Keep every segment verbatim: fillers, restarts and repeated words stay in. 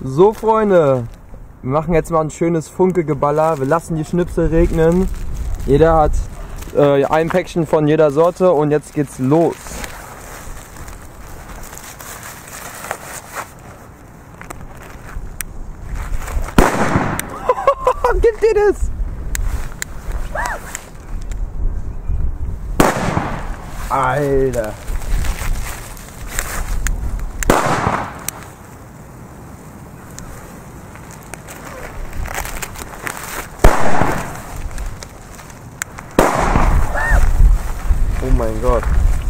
So Freunde, wir machen jetzt mal ein schönes Funke-Geballer. Wir lassen die Schnipsel regnen. Jeder hat äh, ein Päckchen von jeder Sorte und jetzt geht's los. Gib dir das! Alter! Oh mein Gott!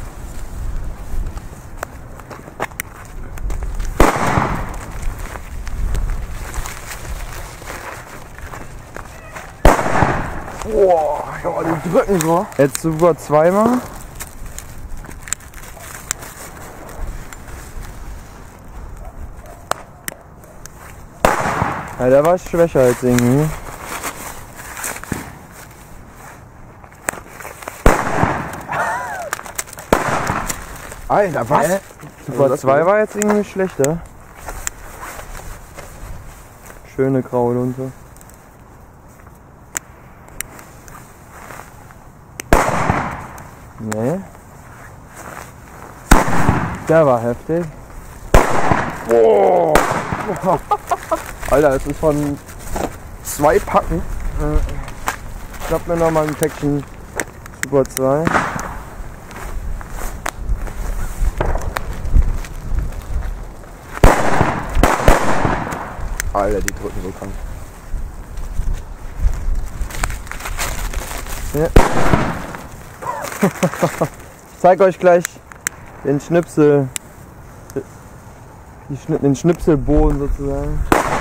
Boah, ja, die drücken so. Jetzt super zweimal. Ja, der war schwächer als irgendwie. Alter, was? Äh? Super zwei war jetzt irgendwie schlechter. Schöne graue Lunte. Nee. Der war heftig. Oh. Alter, es ist von zwei Packen. Ich schnapp mir noch mal ein Päckchen Super zwei. Alter, die drücken so krank. Ja. Ich zeige euch gleich den Schnipsel, die Schni den Schnipselboden sozusagen.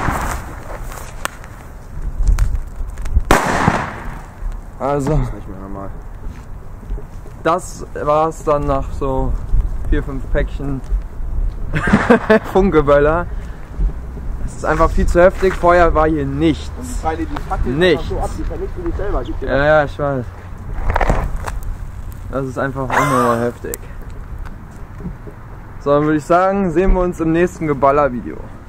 Also, das ist nicht mehr normal. Das war es dann nach so vier, fünf Päckchen Funkeböller. Es ist einfach viel zu heftig. Vorher war hier nichts. Nichts. Ja, ja, ich weiß. Das ist einfach unnormal heftig. So, dann würde ich sagen, sehen wir uns im nächsten Geballer-Video.